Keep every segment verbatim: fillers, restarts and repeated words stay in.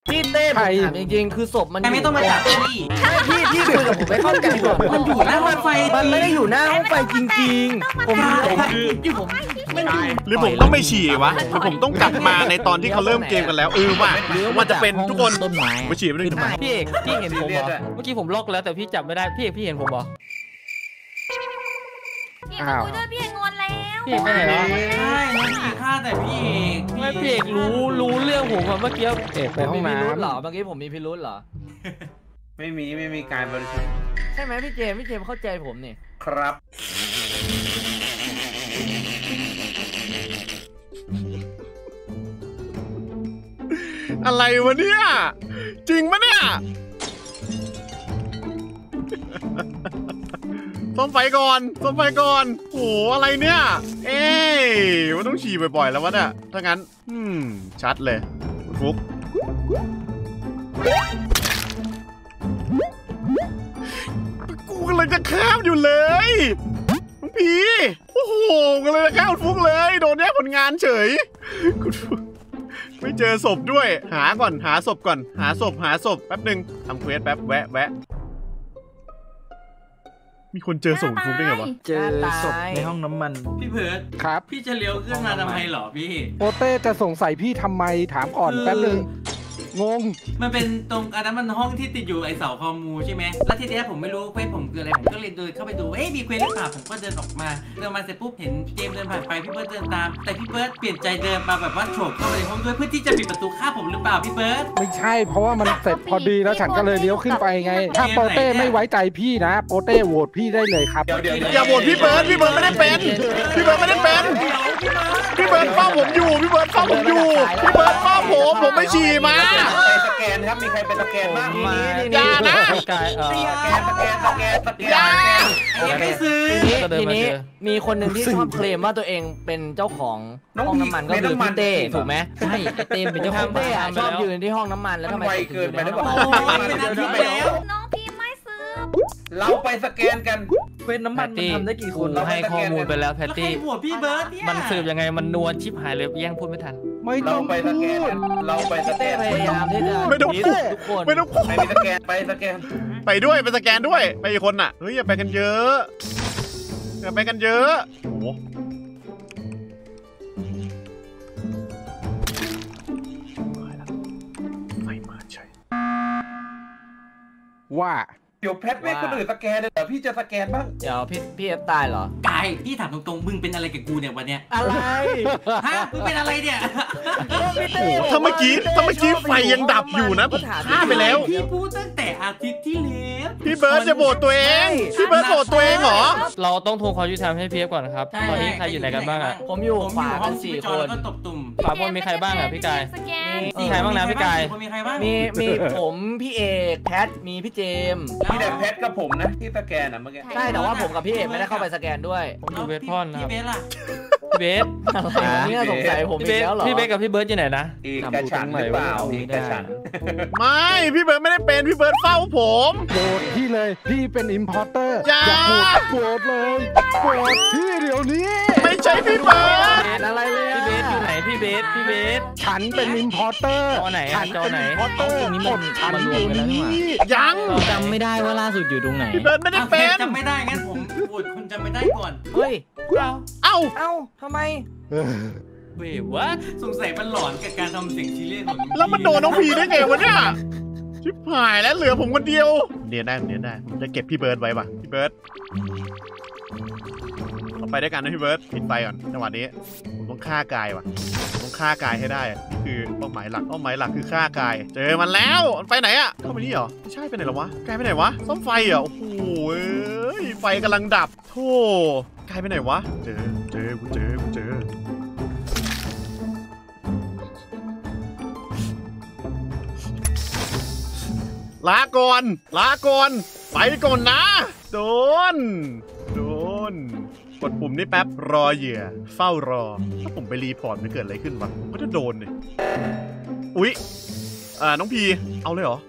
พี่เต้ผมถามจริงๆคือศพมันไม่ต้องมาจับพี่พี่พี่คุยกับผมไม่เข้าใจก่อนมันอยู่หน้าห้องไฟมันไม่ได้อยู่หน้าห้องไฟจริงๆผมคือผมหรือผมต้องไม่ฉี่วะหรือผมต้องกลับมาในตอนที่เขาเริ่มเกมกันแล้วเออว่ะมันจะเป็นทุกคนต้นไม้ไม่ฉี่ไม่ได้ทำไมพี่เอกพี่เห็นผมเหรอเมื่อกี้ผมล็อกแล้วแต่พี่จับไม่ได้พี่เอกพี่เห็นผมเหรอพี่เอกคุยด้วยพี่เอกงอนแล้วพี่เอกไปไหนวะใช่พี่ฆ่าแต่พี่เอกไม่พี่เอกรู้รู้เรื่องผมอะเมื่อกี้เอกไปห้องน้ำเหรอเมื่อกี้ผมมีพิรุธเหรอไม่มีไม่มีการบริสุทธิ์ใช่ไหมพี่เจมพี่เจมเข้าใจผมนี่ครับอะไรวะเนี่ยจริงปะเนี่ยซ่อมไฟก่อนซ่อมไฟก่อนโหอะไรเนี่ยเอ๊ะมันต้องฉี่บ่อยๆแล้ววะเนี่ยถ้างั้นอืมชัดเลยฟุกกูกำลังจะข้ามอยู่เลยน้องพีโอ้โหกำลังจะข้ามฟุกเลยโดนแย่ผลงานเฉยไม่เจอศพด้วยหาก่อนหาศพก่อนหาศพหาศพแป๊บหนึ่งทำเควสแป๊บแวะแวะมีคนเจอศพฟุกได้ไงวะเจอศพในห้องน้ำมันพี่เพิร์ดครับพี่จะเลี้ยวเครื่องมาทำไมหรอพี่โปเต้จะสงสัยพี่ทำไมถามก่อนแป๊บนึงงงมันเป็นตรงอันนั้นมันห้องที่ติดอยู่ไอเสาคอมูใช่ไหมแล้วทีนี้ผมไม่รู้เควสผมคืออะไรผมก็เลยเดินเข้าไปดูเอ๊ะมีเควสหรือเปล่าผมก็เดินออกมาเดินมาเสร็จปุ๊บเห็นเจมเดินผ่านไปพี่เบิร์ดเดินตามแต่พี่เบิร์ดเปลี่ยนใจเดินมาแบบว่าโฉบเข้าไปในห้องด้วยเพื่อที่จะปิดประตูฆ่าผมหรือเปล่าพี่เบิร์ดไม่ใช่เพราะว่ามันเสร็จพอดีแล้วฉันก็เลยเลี้ยวขึ้นไปไงถ้าโปเต้ไม่ไว้ใจพี่นะโปเต้โหวตพี่ได้เลยครับอย่าโหวตพี่เบิร์ดพี่เบิร์ดไม่ได้เป็นพี่เบิร์ดไม่ได้เป็นพี่เบิร์ดเฝ้าผมอยู่พี่เบิร์ดเฝ้าผมอยู่พี่เบิร์ดเฝ้าผมผมไปฉี่มาสแกนครับมีใครเป็นสแกนบ้างอย่านะสแกนสแกนสแกนสแกนอย่าไม่ซื้อทีนี้มีคนหนึ่งที่ชอบเคลมว่าตัวเองเป็นเจ้าของห้องน้ำมันก็คือพี่เต้ถูกไหมใช่เต้เป็นเจ้าของเต้ชอบยืนที่ห้องน้ำมันแล้วทำไมเกินไปหรือเปล่าน้องพี่ไม่ซื้อเราไปสแกนกันเป็นน้ำมันมันทำได้กี่คนให้ข้อมูลไปแล้วแพตตี้พี่เบิร์ดเนี่ยมันสืบยังไงมันนวลชิบหายเลยแย่งพูดไม่ทันไม่ต้องไปสแกนเราไปสแกนพยายามที่จะไม่ต้องพูดทุกคนไม่ต้องพูดไปสแกนไปสแกนไปด้วยไปสแกนด้วยไปอีกคนน่ะเฮ้ยอย่าไปกันเยอะอย่าไปกันเยอะโอ้ไม่มาใช่ว่าเดี๋ยวแพทไม่คนอื่นสแกนเลยเหรอพี่จะสแกนบ้างเดี๋ยวพี่พี่เอฟตายเหรอกายพี่ถามตรงๆมึงเป็นอะไรกับกูเนี่ยวันเนี้ยอะไรฮะมึงเป็นอะไรเนี่ยถ้าเมื่อกี้ถ้าเมื่อกี้ไฟยังดับอยู่นะผมฆ่าไปแล้วพี่พูดตั้งแต่อาทิตย์ที่แล้วพี่เบิร์ดจะโหวตตัวเองพี่เบิร์ดโหวตตัวเองเหรอเราต้องทวงความยุติธรรมให้พี่เอฟก่อนครับตอนนี้ใครอยู่ไหนกันบ้างอ่ะผมอยู่ขวากันสี่คนก็ตบตุ่มขวาบนมีใครบ้างอ่ะพี่กายมีใครบ้างนะพี่กายมีมีผมพี่เอกแพทมีพี่เจมพี่แต่แพทกับผมนะที่สแกนอ่ะเมื่อกี้ใช่แต่ว่าผมกับพี่เอกไม่ได้เข้าไปสแกนด้วยผมอยู่เวทพอนนะครับพี่เบสล่ะพี่เบสอะไรเนี่ยสงสัยผมอีกแล้วเหรอพี่เบสกับพี่เบิร์ดอยู่ไหนนะอีกกระฉันหรือเปล่าอีกกระฉันไม่พี่เบิร์ดไม่ได้เป็นพี่เบิร์ดเฝ้าผมโหวตพี่เลยพี่เป็นอิมพอร์เตอร์อย่าโหวตเลยโหวตพี่เดี๋ยวนี้ไม่ใช่พี่เบิร์ดอะไรเลยพี่เบสอยู่ไหนพี่เบสพี่เบสฉันเป็นอิมพอร์เตอร์จอไหนจอไหนอิมพอร์เตอร์นี่มันฉันอยู่นี่ยังจำไม่ได้ว่าล่าสุดอยู่ตรงไหนพี่เบิร์ดไม่ได้เป็นจำไม่ได้งั้นผมพูดคุณจำไม่ได้ก่อนเฮ้ยเอาเอ้าเอ้าทำไมเว้ยวะสงสัยมันหลอนกับการทำเสียงซีเรียสของแล้วมันโดนน้องพีได้ไงวะเนี่ยชิบหายแล้วเหลือผมคนเดียวเดี๋ยวได้เดี๋ยวได้ผมจะเก็บพี่เบิร์ดไว้ป่ะพี่เบิร์ดเราไปด้วยกันนะพี่เบิร์ดปิดไฟก่อนจังหวะนี้ผมต้องฆ่ากายว่ะต้องฆ่ากายให้ได้นี่คือเป้าหมายหลักเป้าหมายหลักคือฆ่ากายเจอมันแล้วไปไหนอะเข้าไปนี่เหรอไม่ใช่ไปไหนหรอวะกายไปไหนวะซ่อมไฟเหรอโอ้โหไฟกำลังดับโธ่กายไปไหนวะเจอเจอกูเจอกูเจอลาก่อนลาก่อนไปก่อนนะโดนโดนกดปุ่มนี่แป๊บรอเหยื่อเฝ้ารอถ้าผมไปรีพอร์ตมันเกิดอะไรขึ้นวะก็จะโดนเลยอุ๊ยอ่าน้องพีเอาเลยเหรอ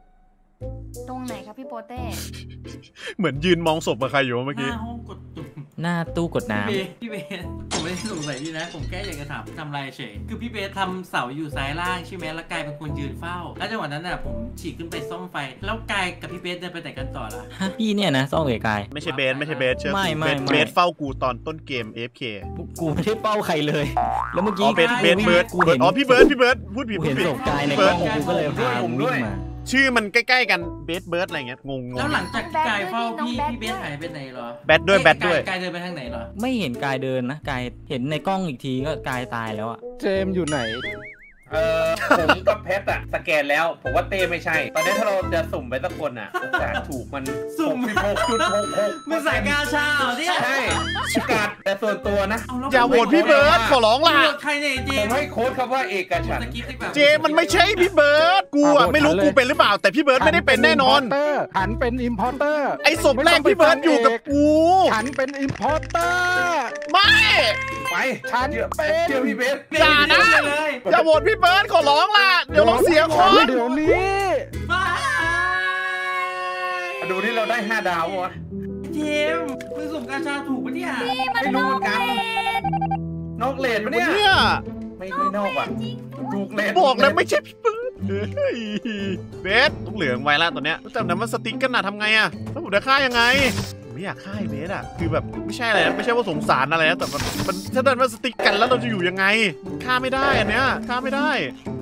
ตรงไหนครับพี่โปเต้เหมือนยืนมองศพกับใครอยู่เมื่อกี้ห้องกดตุ่มหน้าตู้กดน้พี่เบสพี่เบสผมไม่ได้สงสัยพี่นะผมแค่อยากจะถามทำลายเฉยคือพี่เบสทำเสาอยู่ซ้ายล่างใช่ไหมแล้วกายเป็นคนยืนเฝ้าแล้วจังหวะนั้นน่ะผมฉีกขึ้นไปซ่อมไฟแล้วกายกับพี่เบสเดินไปไหนกันต่อล่ะำฮะพี่เนี่ยนะซ่องเอกายไม่ใช่เบสไม่ใช่เบสเชื่อไม่ไม่เบสไม่เบสเฝ้ากูตอนต้นเกม เอ เอฟ เคกูไม่ได้เป้าใครเลย แล้วเมื่ออ๋กี้อเบสเบสเบิร์ดกูเห็นอ๋อพี่เบิร์ดพี่เบิร์ดพูดผิดกูพูเห็ดนผิดศพกายในกล้องกูก็เลยพามึงวิ่งมาชื่อมันใกล้ๆกันเบสเบิร์ดอะไรเงี้ยงงงแล้วหลังจากที่กายเฝ้าพี่พี่เบสหายไปไหนเหรอแบทด้วยแบทด้วยกายเดินไปทางไหนเหรอไม่เห็นกายเดินนะกายเห็นในกล้องอีกทีก็กายตายแล้วอะเจมส์อยู่ไหนเออผมกับเพชรอะสแกนแล้วผมว่าเต้ไม่ใช่ ตอนนี้ถ้าเราจะสุ่มไปสักคนอะโอกาสถูกมันสุ่มหกสิบหกจุดหกหกมันสายกาชาเหรอเนี่ยใช่โอกาสแต่ส่วนตัวนะเแล้วอย่าโหวตพี่เบิร์ดขอร้องล่ะโหวตใครเนี่ยเจผมมส์ให้โค้ดคำว่าเอกฉันสท์กิปดีกว่าเจมันไม่ใช่พี่เบิร์ดกูอ่ะอ่ะไม่รู้โหวตกูเลยเป็นหรือเปล่าแต่พี่เบิร์ดไม่ได้เป็นแน่นอนฉันเป็นอิมพอร์เตอร์ไอ้ศพแรกพี่เบิร์ดอยู่กับกูฉันเป็นอิมพอร์เตอร์ไม่ไปฉันเชื่อเป็นเชื่อพี่เบสอย่านะเลยอย่าโหวตพี่เบิร์ดขอร้องล่ะเดี๋ยวเราเสียคนเดี๋ยวนี้บายดูนี่เราได้ห้าดาววะเจมส์มึงสุ่มกาชาถูกปะเนี่ยไม่รู้เหมือนกันนอกเลนปะเนี่ยเนี่ยไม่ไม่นอกอ่ะถูกเลนบอกแล้วไม่ใช่พี่เบิร์ดเฮ้ยเบสต้องเหลืองไว้ละตอนเนี้ยแต่นั้นมันสติ๊กกันนะทำไงอะแล้วผมจะฆ่ายังไงไม่อยากฆ่าไอ้เบสอะคือแบบไม่ใช่อะไรนะไม่ใช่ว่าสงสารอะไรนะแต่มันมันถ้าเดินมาสติ๊กกันแล้วเราจะอยู่ยังไงฆ่าไม่ได้อันเนี้ยฆ่าไม่ได้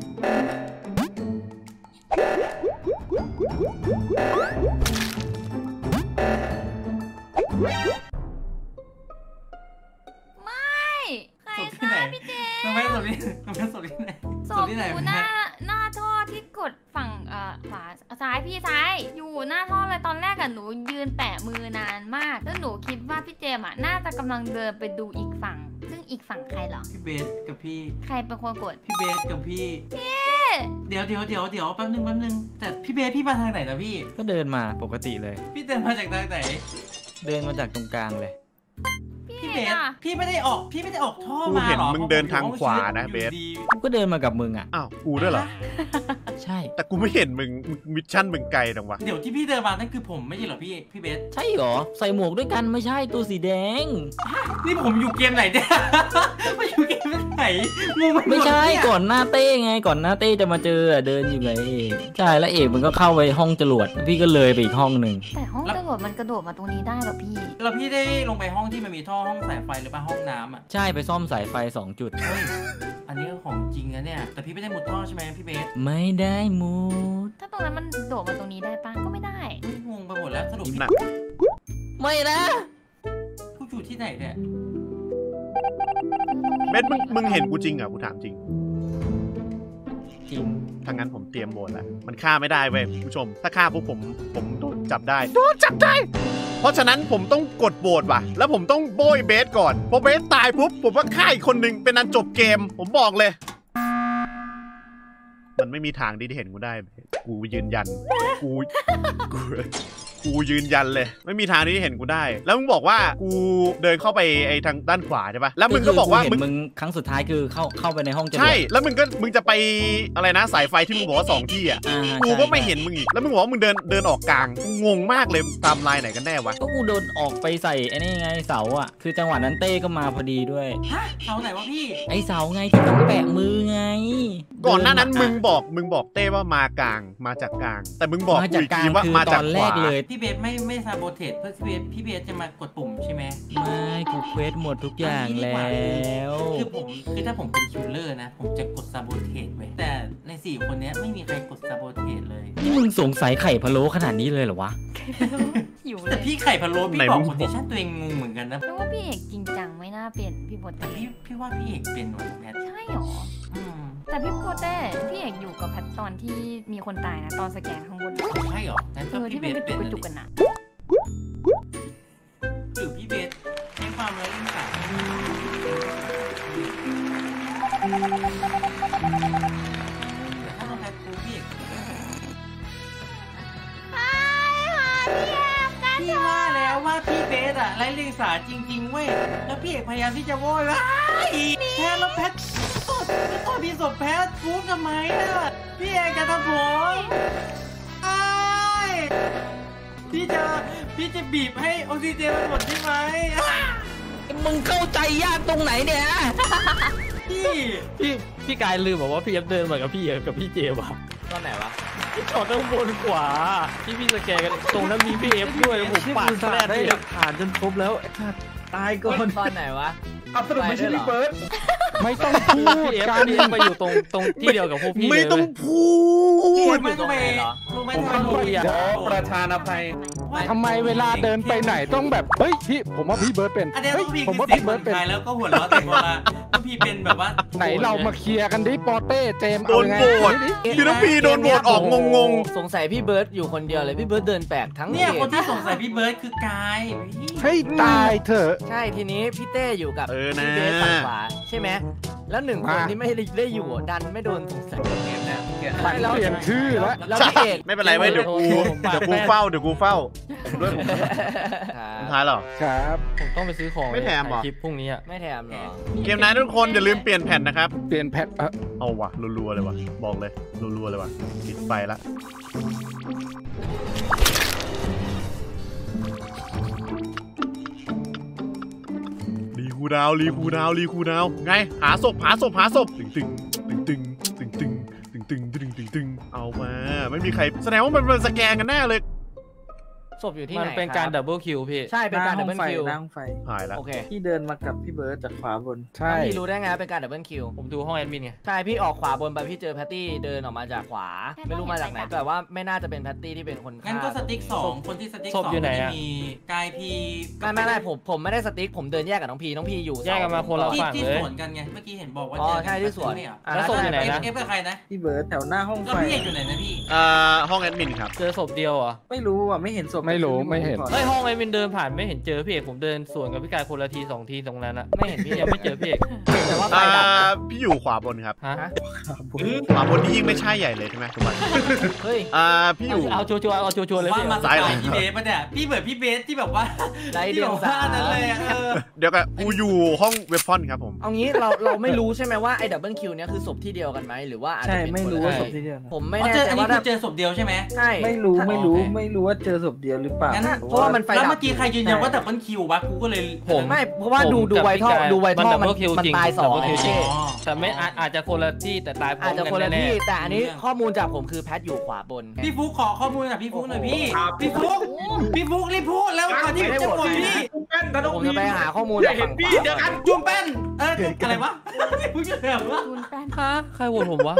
ไม่ใครศพที่ไหนฆ่าพี่เจทำไมศพที่ทำไมศพที่ไหนศศพพที่ไหนอยู่หน้าหน้าท่อที่กดฝั่งเอ่อขวาซ้ายพี่ซ้ายอยู่หน้าท่อเลยตอนแรกอะหนูยืนแปะมือนานมากแล้วหนูคิดว่าพี่เจมอะน่าจะกำลังเดินไปดูอีกฝั่ง ซึ่งอีกฝั่งใครเหรอพี่เบสกับพี่ใครเป็นคนกดพี่เบสกับพี่เดี๋ยวเดี๋ยวเดี๋ยวเดี๋ยวแป๊บนึงแป๊บนึงแต่พี่เบสพี่มาทางไหนนะพี่ก็เดินมาปกติเลยพี่เดินมาจากทางไหนเดินมาจากตรงกลางเลยพี่เบสอะพี่ไม่ได้ออกพี่ไม่ได้ออกท่อกูมาเห็นหรอมึงเดินทางขวานะเบสอยู่ดีกูก็เดินมากับมึงอ่ะอ้าวกูด้วยเหรอใช่แต่กูไม่เห็นมึงมึงมิชชั่นมึงไกลจังวะเดี๋ยวที่พี่เดินมานั่นคือผมไม่ใช่เหรอพี่พี่เบสใช่เหรอใส่หมวกด้วยกันไม่ใช่ตัวสีแดงนี่ผมอยู่เกมไหนเนี่ย ไม่อยู่เกมไหนงงไปหดไม่ใช่เนี่ยก่อนหน้าเต้ไงก่อนหน้าเต้จะมาเจออะเดินอยู่ไงเอกใช่แล้วเอกมันก็เข้าไปห้องจรวดพี่ก็เลยไปอีกห้องหนึ่งแต่ห้องตำรวจมันกระโดดมาตรงนี้ได้เหรอพี่แล้วพี่ได้ลงไปห้องที่มันมีท่อห้องสายไฟหรือเปล่าห้องน้ำอ่ะใช่ไปซ่อมสายไฟสองจุดเฮ้ยอันนี้ก็ของจริงนะเนี่ยแต่พี่ไม่ได้มุดท่อใช่ไหมพี่เบสไม่ได้มูดถ้าตรงนั้นมันโดดมาตรงนี้ได้ปะก็ไม่ได้งงไปหมดแล้วสรุปหนักไม่นะผู้อยู่ที่ไหนเนี่ยเบสมึงมึงเห็นกูจริงเหรอกูถามจริงจริงถ้างั้นผมเตรียมโหวตแล้วมันฆ่าไม่ได้เว้ยผู้ชม ถ้าฆ่าพวกผมผมโดนจับได้โดนจับได้ เพราะฉะนั้นผมต้องกดโหวตว่ะ แล้วผมต้องโบยเบสก่อนพอเบสตายปุ๊บผมว่าฆ่าอีกคนหนึ่งเป็นอันจบเกม ผมบอกเลย มันไม่มีทางที่จะเห็นกูได้ กูยืนยัน กูกูกูยืนยันเลย ไม่มีทางที่จะเห็นกูได้ แล้วมึงบอกว่ากูเดินเข้าไปไอ้ทางด้านขวาใช่ปะแล้วมึงก็บอกว่าเห็มึนงมึงครั้งสุดท้ายคือเข้าเข้าไปในห้องจรวดใช่ แล้วมึงก็มึงจะไปอะไรนะสายไฟที่มึงบอกว่าสองที่อ่ะอ่ากูใช่ก็ไม่เห็นมึงอีก แล้วมึงบอกว่ามึงเดินเดินออกกลางกูงงมากเลยตามลายไหนกันแน่วะก็กูโดนออกไปใส่ไอ้นี่ไงเสาอ่ะคือจังหวะนั้นเต้ก็มาพอดีด้วยฮะเสาไหนวะพี่ไอ้เสาไงที่ต้องแปะมือไงก่อนหน้านั้นเดิมึงบอกมึงบอกเต้ว่ามากลางมาจากกลาง แต่มึงบอกมากูจากอีกกลาทีงว่าคือมาตจากอนขแรวากเลยพี่เบสไม่ไม่ซาโบเทสเพื่อพี่เบสพี่เบสจะมากดปุ่มใช่ไหมไม่กูเควสหมดทุกอย่างแล้วคือผมคือถ้าผมเป็นคิลเลอร์นะ ผมจะกดซาโบเทสไว้แต่ในสี่คนเนี้ยไม่มีใครกดซาโบเทสเลยนี่มึงสงสัยไข่พะโล้ขนาดนี้เลยเหรอวะหิวเลแต่ยพี่ไข่พะโล้พี่บอกคนที่ชันตัวเองงงเหมือนกันนะเพราะว่าพี่เอกจริงจังไม่น่าเปลี่ยนพี่โบแต่เต้พี่พี่ว่าพี่เอกเป็นหน่วยแพทใช่หรออืมแต่พี่โบเต้พี่เอกอยู่กับแพทตอนที่มีคนตายนะตอนสแกนข้างบนใช่เหรองั้นเอก็อที่พี่เบมันสกระเป็จุนกกระจุกกันนะหรือพี่เบสให้ความไร้เรื่องข่าวถ้าเราแพทคูพี่เอก พี่ว่าแล้วว่าพี่เบสอะไร้เรียงสาจริงๆเว้ยแล้วพี่เอกพยายามที่จะโวยว่าแพทแล้วแพทสดแล้วพอพี่ศพแพทฟูทำไมอะพี่เอกจะทำผมไอ้พี่จะพี่จะบีบให้ออกซิเจนมันหมดใช่ไหมมึงเข้าใจยากตรงไหนเนี่ยพี่พี่พี่กายลืมบอกว่าพี่เอฟเดินมากับพี่กับพี่เจว่ะตอนไหนวะพี่จอดข้างบนขวาที่พี่สแกนกันตรงนั้นมีพี่เอฟด้วยผมปาดแรกได้หลักฐานจนครบแล้วตายก่อนตอนไหนวะเอาสรุปไม่ใช่พี่เบิร์ดไม่ต้องพูดพี่เอฟกันนี่มาอยู่ตรงตรงที่เดียวกับพวกพี่ไม่ต้องพูดไม่ต้องไปรู้ไหมทำไมผมรู้อยากขอประธานอภัยทำไมเวลาเดินไปไหนต้องแบบเฮ้ยพี่ผมว่าพี่เบิร์ดเป็นอันนี้เฮ้ยต้องพี่ผมคือว่าเสียพี่งเบิเบิร์ร์ดดเป็นไทยแล้วก็หัวเราะแต่เวลาต้องพี่เป็นแบบว่าไหนเรามาเคลียร์กันดิปอเต้เจมส์โดเอานไงโหวตคือน้องพีโดนโหวตออกงงสงสัยพี่เบิร์ดอยู่คนเดียวเลยพี่เบิร์ดเดินแปลกทั้งเนี่ยเกคนมที่สงสัยพี่เบิร์ดคือกายให้ตายเถอะใช่ทีนี้พี่เต้อยู่กับเออนะพี่เบสฝั่งขวาใช่ไหมแล้วหนึ่งคนมาที่ไม่ได้ได้อยู่ดันไม่โดนสงสัยเกมนะเกมมันเปลี่ยนชื่อแล้วแล้วใช่พี่เอกไม่เป็นไรเว้ยเดี๋ยวกูเดี๋ยวกูเฝ้าเดี๋ยวกูเฝ้าด้วยผมสุดท้ายหรอครับผมต้องไปซื้อของไม่แถมเหรอคลิปพรุ่งนี้อ่ะไม่แถมเหรอเกมนั้นทุกคนอย่าลืมเปลี่ยนแผ่นนะครับเปลี่ยนแพทเออเอาวะรัวๆเลยว่ะบอกเลยรัวๆเลยว่ะปิดไฟละรีคูดาวรีคูดาวรีคูดาวไงหาศพหาศพหาศพตึงตึงตึงตึงตึงตึงตึงตึงตึงตึงตึงเอามาไม่มีใครแสดงว่ามันเป็นสแกนกันแน่เลยศพอยู่ที่มัไหนนเป็นคการบดับเบิลคิวพี่ใช่เป็นการดับเบิลคิวหน้าห้องไฟหายแล้วโอเคพี่เดินมากับพี่เบิร์ดจากขวาบนใช่พี่รู้ได้ไงว่าเป็นการดับเบิลคิวผมดูห้องแอดมินไงใช่พี่ออกขวาบนไปพี่เจอแพตตี้เดินออกมาจากขวา ไม่รู้มาจากไหนแต่ว่าไม่น่าจะเป็นแพตตี้ที่เป็นคนงั้นฆ่าก็สติ๊กสองคนที่สติ๊กสองมีกายพีไม่ไม่ไม่ผมผมไม่ได้สติ๊กผมเดินแยกกับน้องพีน้องพีอยู่แยกกันมาคนละที่ฝั่งที่เลสยวนกันไงเมื่อกี้เห็นบอกว่าอ๋อใช่ที่สวนแล้วศพอยู่ไหนนะเอฟกับใครนะพี่เบิร์ดแถวหน้าห้องแล้วไฟพี่เอกอยู่ไหนนะพี่อ่าห้องแอดมินครับเจอศพเดียวเหรอ่ะไม่รู้อ่ะไม่เห็นศพไม่รู้ไม่เห็นเฮ้ยห้องแอดมินเดินผ่านไม่เห็นเจอพี่เอกผมเดินสวนกับพี่กายคนละทีสองทีตรงนั้นอะไม่เห็นพี่ยังไม่เจอพี่เอกแต่ว่าไฟอ่าดับนะพี่อยู่ขวาบนครับฮะฮะขวาบนนี่ยิ่งไม่ใช่ใหญ่เลยใช่ไหมทุกคนเฮ้ยอ่าพี่อยู่เอาชัวร์ๆเอาชัวร์ๆเลยว่าพี่มาสายพี่เบสปะเนี่ยพี่เบิร์ดพี่เบสที่แบบว่าไรเดีที่ยบวอกสาว่านั้นเลยอะเออเดี๋ยวกันกูอยู่ห้องเวฟฟอนครับผมเอางี้เราเราไม่รู้ใช่ไหมว่าไอ้ดับเบิลคิวเนี้ยคือศพที่เดียวกันไหมหรือว่าอาจใช่จะเป็นไม่รู้คนว่าละศพที่เดียวนะผมไม่อ๋อแน่เจอใจอันนี้ว่าคือเจอศพเดียวใช่ไหมใช่ไม่รู้ไม่รู้โอเคไม่รู้ว่าเจอศพเดียวหรือเปล่างั้นเพราะว่ามันไฟแล้วดับเมื่อกี้ใครยืนยันว่าดับเบิลคิววะกูก็เลยผมไม่เพราะว่าดูดูไวท่อดูไวท่อมันมันตายสองดับเบิลคิวจริงอ๋อแต่ไม่อาจอาจจะคนละที่แต่ตายพร้ออาจมจะกันคนละแน่ที่แต่อันนี้ข้อมูลจากผมคือแพทอยู่ขวาบนพี่ฟุกขอข้อมูลจากพี่ฟุกหน่อยพี่พี่ฟุกพี่ฟุกรีบพูดแล้วก่อนที่จะหมดพี่ผมจะไปหาข้อมูลจากฝั่งขวาก่อนจุ่มแป้นเอออะไรวะพูดจะแบบว่าคุณแป้นๆฮะใครโหวตผมวะ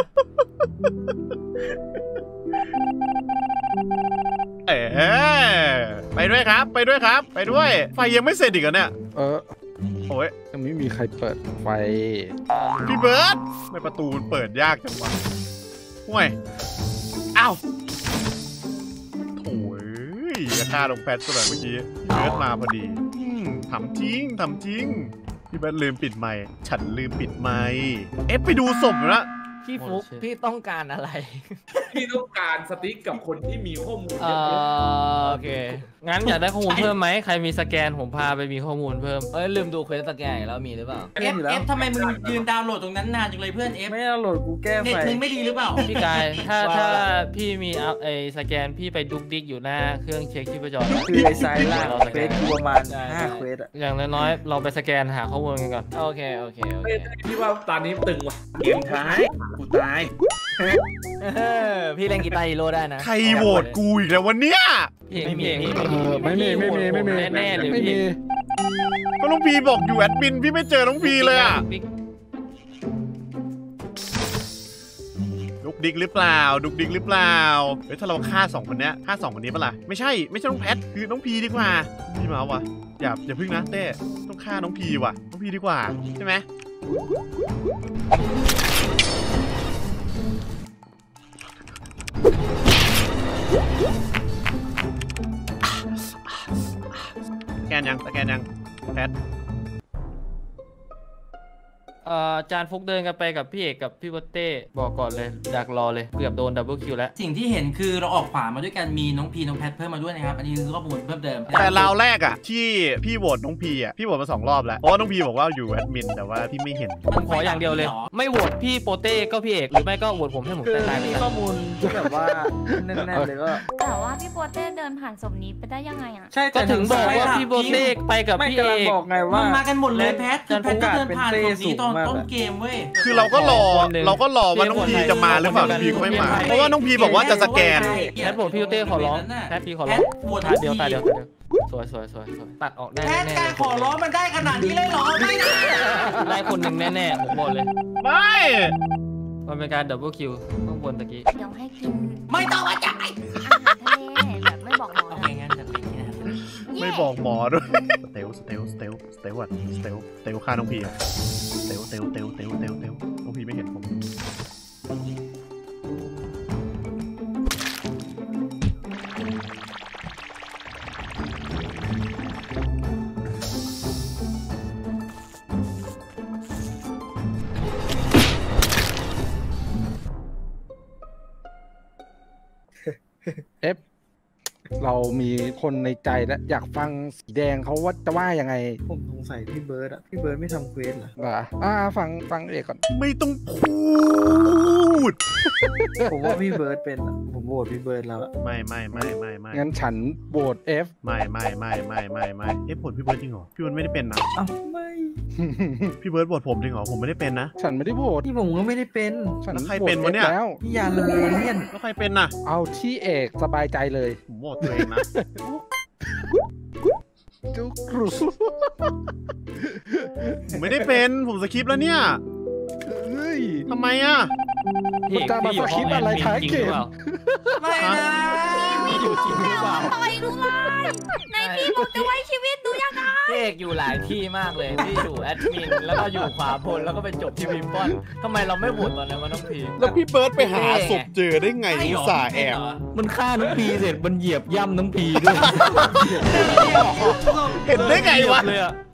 เอ๋ไปด้วยครับ ไปด้วยครับ ไปด้วย ไฟยังไม่เสร็จอีกเหรอเนี่ยเออโอ้ยยังไม่มีใครเปิดไฟพี่เบิร์ดไม่ประตูมันเปิดยากจังวะห่วยอ้าวโถ่เอ้ยจะฆ่าลงแพทซะหน่อยเมื่อกี้พี่เบิร์ดมาพอดีอืมทำจริงทำจริงพี่เบิร์ดลืมปิดไมค์ฉันลืมปิดไมค์เอฟไปดูศพอยู่แล้วพี่ฟุกพี่ต้องการอะไรพี่ต้องการสติ๊กกับคนที่มีข้อมูลเออโอเคงั้นอยากได้ข้อมูลเพิ่มไหมใครมีสแกนผมพาไปมีข้อมูลเพิ่มเอ้ยลืมดูเควสสแกนอีกแล้วมีหรือเปล่าเอฟเอฟทำไมมึงยืนดาวน์โหลดตรงนั้นนานจังเลยเพื่อนเอฟไม่เอาโหลดกูแก้เน็ตไฟมึงไม่ดีหรือเปล่าพี่กายถ้าว่าถ้าพี่มีเอาไอ้สแกนพี่ไปดุกดิกอยู่หน้าเครื่องเช็คชีพจรคือไอ้ซ้ายล่างเควสกูประมาณห้าเควสอะอย่างน้อยๆเราไปสแกนหาข้อมูลกันก่อนโอเคโอเคโอเคพี่ว่าตอนนี้ตึงว่ะเกมท้ายกูตายเออพี่เล่นกีตาร์ฮีโร่ได้นะใครโหวตกูอีกแล้ววันเนี้ยพี่ไม่มีพี่เออไม่มีไม่มีไม่มีแน่ๆเลยไม่มีพี่ก็น้องพีบอกอยู่แอดมินพี่ไม่เจอน้องพีเลยอะดุกดิกหรือเปล่าดุกดิกหรือเปล่าเฮ้ยถ้าเราฆ่าสองคนเนี้ยฆ่าสองคนนี้ปะล่ะไม่ใช่ไม่ใช่น้องแพทคือน้องพีดีกว่าพี่มาวะอย่าอย่าพึ่งนะเต้ต้องฆ่าน้องพีว่ะน้องพีดีกว่าใช่ไหมสแกนยังสแกนยังแพทเอ่อจานฟุกเดินกันไปกับพี่เอกกับพี่โปเต้บอกก่อนเลยดักรอเลยเกือบโดนดับเบิลคิวแล้วสิ่งที่เห็นคือเราออกขวามาด้วยกันมีน้องพีน้องแพทเพิ่มมาด้วยนะครับอันนี้คือข้อมูลเพิ่มเติมแต่ราวแรกอ่ะที่พี่โหวตน้องพีอ่ะพี่โหวตมาสองรอบแล้วเพราะว่าน้องพีบอกว่าอยู่แอดมินแต่ว่าพี่ไม่เห็นผมขออย่างเดียวเลยไม่โหวตพี่โปเต้ก็พี่เอกหรือไม่ก็โหวตผมให้ผมคือตายมีข้อมูลที่แบบว่าแน่นๆเลยก็แต่ว่าพี่โปเต้เดินผ่านศพนี้ไปได้ยังไงอ่ะใช่ก็ถึงบอกว่าพี่โปเต้ไปกับพี่เอกบอกไงว่ามากันหมดเลยแพทคือแพทก็เดินผ่านศพนี้ตอนต้นเกมเว้ยคือเราก็รอเราก็รอว่าน้องพีจะมาหรือเปล่าน้องพีก็ไม่มาเพราะว่าน้องพีบอกว่าจะสแกนแพทโหวตพี่โปเต้ขอร้องแพทพี่ขอร้องตาเดียวตาเดียวตาเดียวสวยสวยสวยสวยตัดออกได้แพทการขอร้องมันได้ขนาดนี้เลยเหรอไม่ได้ได้คนหนึ่งแน่ๆผมบอกเลยไม่มันเป็นการดับเบิลคิวข้างบนตะกี้เดี๋ยวให้กินไม่ต้องมาจ่ายอาหารทะเลแบบไม่บอกหมอโอเคงั้นจะไปกินอาหารทะเลไม่บอกหมอด้วยสเตลสเตลสเตลสเตลอะสเตลสเตลฆ่าน้องพีอะสเตลสเตลสเตลสเตลสเตลสเตลน้องพีไม่เห็นผมเอฟเรามีคนในใจแล้วอยากฟังสีแดงเขาว่าจะว่ายังไงผมสงสัยพี่เบิร์ดอะพี่เบิร์ดไม่ทำเควสเหรออ่าอ่าฟังฟังเอกก่อนไม่ต้องพูดผมว่าพี่เบิร์ดเป็นผมโหวตพี่เบิร์ดแล้วไม่ไม่ไม่ไม่ไม่งั้นฉันโหวตเอฟไม่ไม่ไม่ไม่ไม่ไม่เอฟโหวตพี่เบิร์ดจริงเหรอพี่เบิร์ดไม่ได้เป็นนะอ้าวไม่พี่เบิร์ดโหวตผมจริงเหรอผมไม่ได้เป็นนะฉันไม่ได้โหวตที่ผมก็ไม่ได้เป็นแล้วใครเป็นวะเนี่ยพี่ยานเลยเนี่ยแล้วใครเป็นน่ะเอาที่เอกสบายใจเลยผมโหวตตัวเองนะจุกรูผมไม่ได้เป็นผมสคริปต์แล้วเนี่ยเฮ้ยทำไมอ่ะมันจะมาสคริปต์อะไรท้ายเกมไม่นะพี่อยู่จริงหรือเปล่าต่อยดูเลยในพี่ผมจะไว้ชีวิตดูยังไงพี่เอกอยู่หลายที่มากเลยพี่อยู่แอดมินแล้วก็อยู่ขวาบนแล้วก็ไปจบที่วิมปอนทำไมเราไม่โหวตตอนนั้นมาน้องพีแล้วพี่เบิร์ดไปหาศพเจอได้ไงอุตส่าห์แอบมันฆ่าน้องพีเสร็จมันเหยียบย่ำน้องพีด้วยเห็นได้ไงวะ